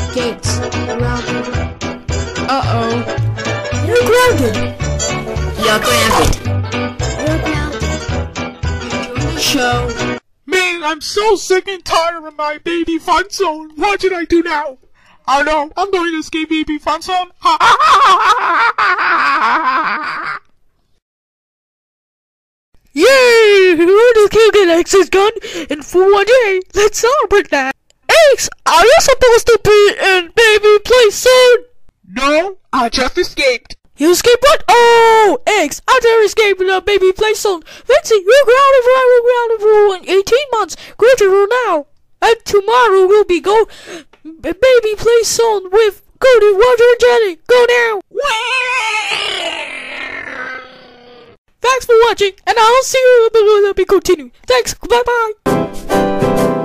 Gates, grounded. Uh-oh. You're grounded. You're grounded. You're grounded. Enjoy the show. Man, I'm so sick and tired of my baby fun zone. What should I do now? I know, I'm going to escape baby fun zone. Yay! Who just can't get X's gun in full 1 day? Let's celebrate that. X, are you supposed to be in baby place soon? No, I just escaped. You escaped what? Oh, X, I dare escape the baby place soon. Let's see, you're grounded for 18 months. Go to room now. And tomorrow we'll be baby place soon with Cody, Roger, and Jenny. Go now. Thanks for watching, and I'll see you when we continue. Thanks, bye-bye.